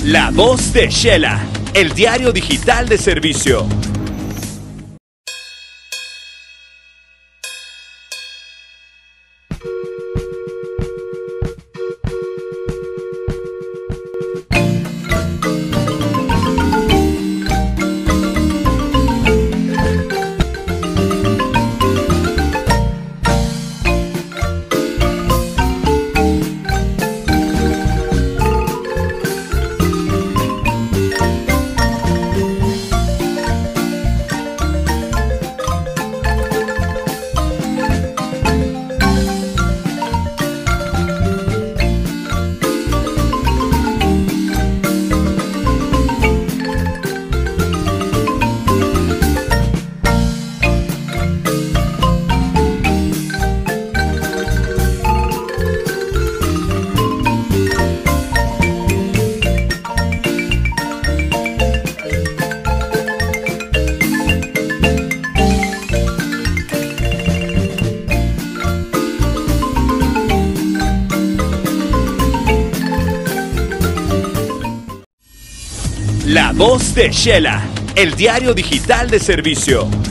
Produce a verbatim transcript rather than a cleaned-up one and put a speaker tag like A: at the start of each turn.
A: La voz de Shela, el diario digital de servicio. La voz de Shela, el diario digital de servicio.